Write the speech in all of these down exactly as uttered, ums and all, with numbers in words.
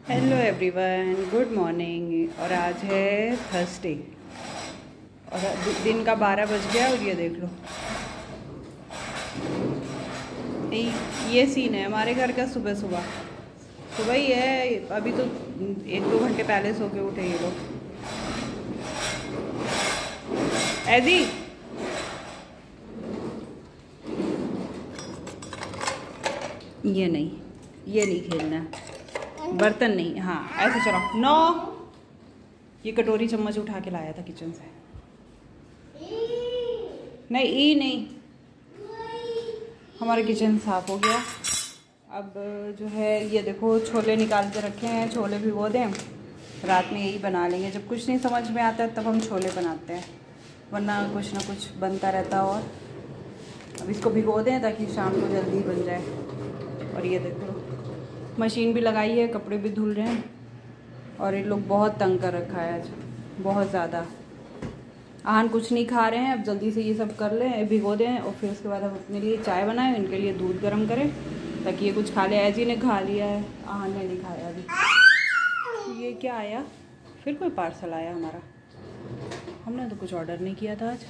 Hello everyone, good morning. और आज है थर्सडे और दिन का बारह बज गया और ये देख लो, ये सीन है हमारे घर का। सुबह सुबह सुबह ही है, अभी तो एक दो घंटे पहले सो के उठे ये लोग। ऐदी ये नहीं, ये नहीं खेलना है, बर्तन नहीं। हाँ ऐसे चलो। नो, ये कटोरी चम्मच उठा के लाया था किचन से। नहीं ई नहीं, हमारा किचन साफ हो गया। अब जो है ये देखो, छोले निकाल के रखे हैं, छोले भिगो दें, रात में यही बना लेंगे। जब कुछ नहीं समझ में आता है तब हम छोले बनाते हैं, वरना कुछ ना कुछ बनता रहता। और अब इसको भिगो दें ताकि शाम को जल्दी बन जाए। और ये देख लो, मशीन भी लगाई है, कपड़े भी धुल रहे हैं। और ये लोग बहुत तंग कर रखा है आज, बहुत ज़्यादा। आहन कुछ नहीं खा रहे हैं, अब जल्दी से ये सब कर लें, भिगो दें और फिर उसके बाद हम अपने लिए चाय बनाएं, इनके लिए दूध गर्म करें ताकि ये कुछ खा ले। ऐजी ने खा लिया है, आहन ने नहीं खाया अभी। ये क्या आया, फिर कोई पार्सल आया हमारा। हमने तो कुछ ऑर्डर नहीं किया था आज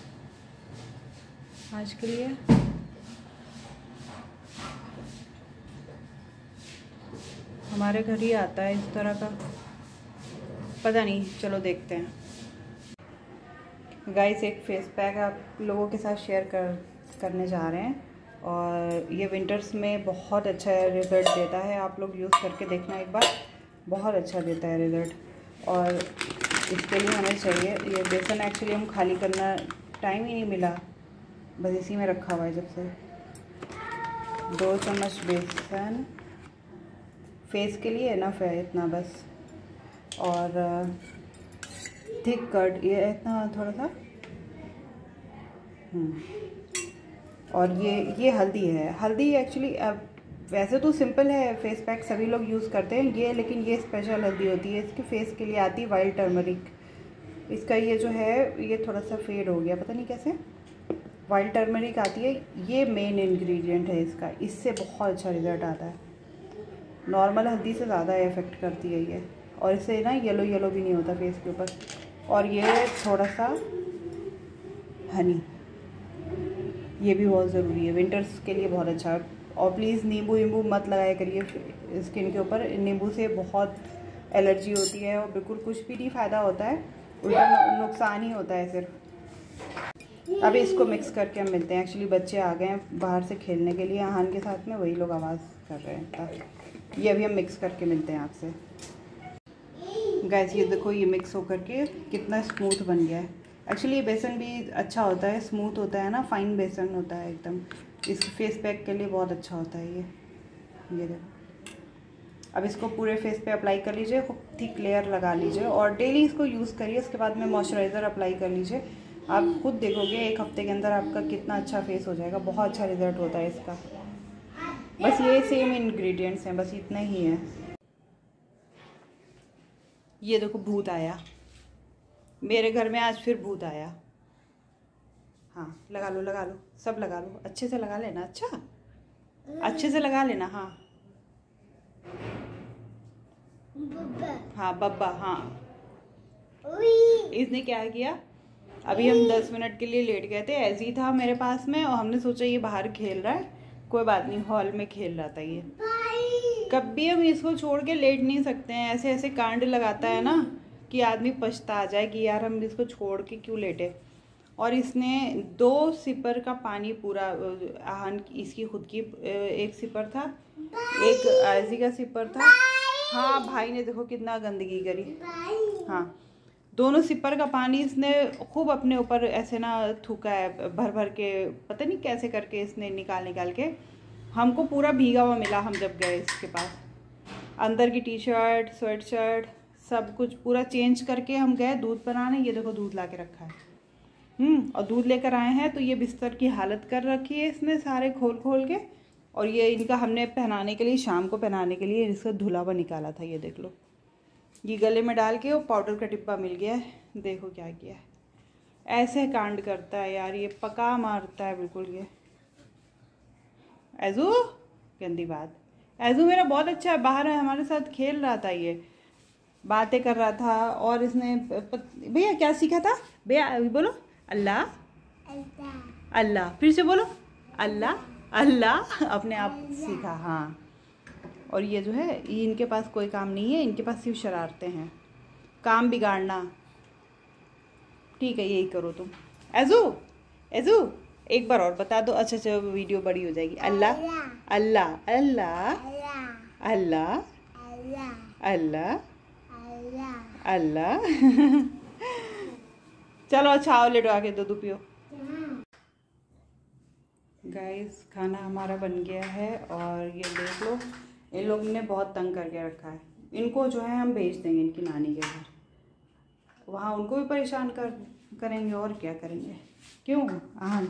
आज के लिए। हमारे घर ही आता है इस तरह का, पता नहीं, चलो देखते हैं। गाइस, एक फेस पैक आप लोगों के साथ शेयर कर करने जा रहे हैं, और ये विंटर्स में बहुत अच्छा रिज़ल्ट देता है। आप लोग यूज़ करके देखना एक बार, बहुत अच्छा देता है रिज़ल्ट। और इसके लिए हमें चाहिए ये बेसन। एक्चुअली हम खाली करना टाइम ही नहीं मिला, बस इसी में रखा हुआ है जब से। दो चम्मच बेसन फेस के लिए इनफ है, इतना बस। और थिक कर्ड, ये इतना थोड़ा सा। और ये ये हल्दी है। हल्दी एक्चुअली वैसे तो सिंपल है, फेस पैक सभी लोग यूज़ करते हैं ये, लेकिन ये स्पेशल हल्दी होती है, इसके फेस के लिए आती है वाइल्ड टर्मरिक। इसका ये जो है ये थोड़ा सा फेड हो गया, पता नहीं कैसे। वाइल्ड टर्मरिक आती है, ये मेन इंग्रेडिएंट है इसका, इससे बहुत अच्छा रिज़ल्ट आता है। नॉर्मल हल्दी से ज़्यादा इफेक्ट करती है ये, और इससे ना येलो येलो भी नहीं होता फेस के ऊपर। और ये थोड़ा सा हनी, ये भी बहुत ज़रूरी है, विंटर्स के लिए बहुत अच्छा है। और प्लीज़ नींबू वींबू मत लगाया करिए स्किन के ऊपर, नींबू से बहुत एलर्जी होती है और बिल्कुल कुछ भी नहीं फ़ायदा होता है, उल्टा नुकसान ही होता है सिर्फ। अब इसको मिक्स करके हम मिलते हैं। एक्चुअली बच्चे आ गए हैं बाहर से खेलने के लिए आहन के साथ में, वही लोग आवाज़ कर रहे हैं। ये अभी हम मिक्स करके मिलते हैं आपसे। गाइस ये देखो, ये मिक्स होकर के कितना स्मूथ बन गया है। एक्चुअली ये बेसन भी अच्छा होता है, स्मूथ होता है ना, फाइन बेसन होता है एकदम। इस फेस पैक के लिए बहुत अच्छा होता है ये ये देखो। अब इसको पूरे फेस पे अप्लाई कर लीजिए, खूब थिक लेयर लगा लीजिए और डेली इसको यूज़ करिए। उसके बाद में मॉइस्चराइज़र अप्लाई कर लीजिए। आप खुद देखोगे एक हफ्ते के अंदर आपका कितना अच्छा फेस हो जाएगा। बहुत अच्छा रिजल्ट होता है इसका। बस ये सेम इंग्रेडिएंट्स हैं, बस इतना ही है। ये देखो, भूत आया मेरे घर में आज, फिर भूत आया। हाँ लगा लो लगा लो, सब लगा लो, अच्छे से लगा लेना। अच्छा अच्छे से लगा लेना। हाँ बब्बा, हाँ बब्बा, हाँ। इसने क्या किया, अभी हम दस मिनट के लिए लेट गए थे, ऐसे ही था मेरे पास में, और हमने सोचा ये बाहर खेल रहा है, कोई बात नहीं, हॉल में खेल रहा था ये। कभी हम इसको छोड़ के लेट नहीं सकते हैं। ऐसे ऐसे कांड लगाता है ना कि आदमी पछता जाए कि यार हम इसको छोड़ के क्यों लेटे। और इसने दो सिपर का पानी पूरा, आहन इसकी खुद की एक सिपर था, एक आजी का सिपर था। हाँ भाई ने देखो कितना गंदगी करी। हाँ, दोनों सिपर का पानी इसने खूब अपने ऊपर ऐसे ना थूका है, भर भर के, पता नहीं कैसे करके इसने निकाल निकाल के। हमको पूरा भीगा हुआ मिला हम जब गए इसके पास। अंदर की टी शर्ट, स्वेट शर्ट, सब कुछ पूरा चेंज करके हम गए दूध बनाने। ये देखो दूध ला के रखा है। हम्म और दूध लेकर आए हैं तो ये बिस्तर की हालत कर रखी है इसने सारे खोल खोल के। और ये इनका हमने पहनाने के लिए, शाम को पहनाने के लिए इसका धुला हुआ निकाला था। ये देख लो, ये गले में डाल के वो पाउडर का डिब्बा मिल गया है। देखो क्या किया है, ऐसे कांड करता है यार, ये पका मारता है बिल्कुल। ये ऐजू गंदी बात, एजू मेरा बहुत अच्छा है, बाहर है हमारे साथ खेल रहा था, ये बातें कर रहा था। और इसने भैया क्या सीखा था भैया, बोलो अल्लाह अल्लाह, फिर से बोलो अल्लाह अल्लाह, अपने आप सीखा। हाँ, और ये जो है ये इनके पास कोई काम नहीं है, इनके पास सिर्फ शरारतें हैं, काम बिगाड़ना। ठीक है यही करो तुम। एजू एजू एक बार और बता दो। अच्छा अच्छा वीडियो बड़ी हो जाएगी। अल्लाह अल्लाह अल्लाह अल्लाह अल्लाह अल्लाह। चलो अच्छा आओ लेटो, आके दूध पियो। गाइस खाना हमारा बन गया है और ये देख लो, इन लोग ने बहुत तंग करके रखा है। इनको जो है हम भेज देंगे इनकी नानी के घर, वहाँ उनको भी परेशान कर करेंगे और क्या करेंगे। क्यों आन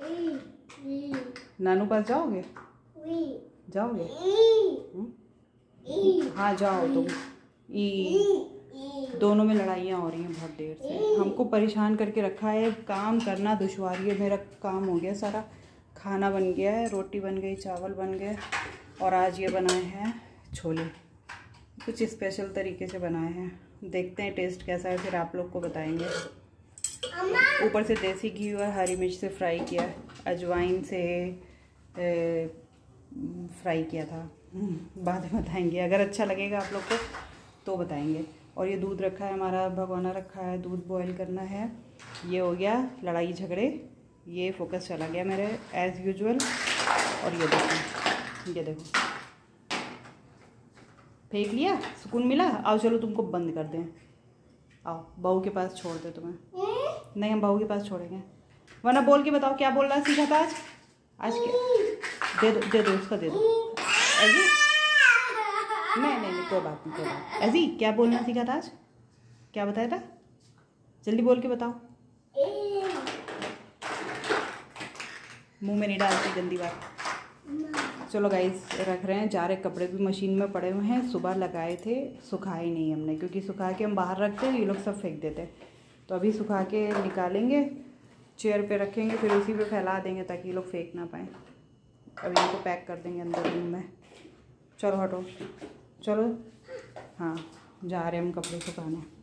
नानू पास जाओगे? जाओगे? हाँ जाओ तुम। ई दोनों में लड़ाइयाँ हो रही हैं बहुत देर से, हमको परेशान करके रखा है। काम करना दुश्वारी है, मेरा काम हो गया सारा, खाना बन गया है, रोटी बन गई, चावल बन गए, और आज ये बनाए हैं छोले, कुछ स्पेशल तरीके से बनाए हैं। देखते हैं टेस्ट कैसा है, फिर आप लोग को बताएंगे। ऊपर से देसी घी और हरी मिर्च से फ्राई किया, अजवाइन से ए, फ्राई किया था, बाद में बताएंगे। अगर अच्छा लगेगा आप लोग को तो बताएंगे। और ये दूध रखा है हमारा, भगोना रखा है, दूध बॉईल करना है। ये हो गया लड़ाई झगड़े, ये फोकस चला गया मेरे एज़ यूजुअल। और ये देखो ये देखो फेंक लिया, सुकून मिला। आओ चलो तुमको बंद कर दें, आओ बहू के पास छोड़ दे तुम्हें। नहीं हम बहू के पास छोड़ेंगे, वरना बोल के बताओ क्या बोल रहा है, सीखा था आज आज क्या? दे दो दे दो उसका दे दो। ऐसी नहीं नहीं नहीं कोई बात नहीं कोई बात। ऐसी क्या बोलना सीखा था आज, क्या बताया था, जल्दी बोल के बताओ। मुंह में नहीं डालती गंदी बात। चलो गाइस रख रहे हैं, जा रहे, कपड़े भी मशीन में पड़े हुए हैं, सुबह लगाए थे, सुखाए नहीं हमने, क्योंकि सुखा के हम बाहर रखते हैं ये लोग सब फेंक देते। तो अभी सुखा के निकालेंगे, चेयर पे रखेंगे, फिर उसी पे फैला देंगे ताकि ये लोग फेंक ना पाएँ। अभी इनको पैक कर देंगे अंदर रूम में। चलो हटो चलो, हाँ जा रहे हैं हम कपड़े सुखाने।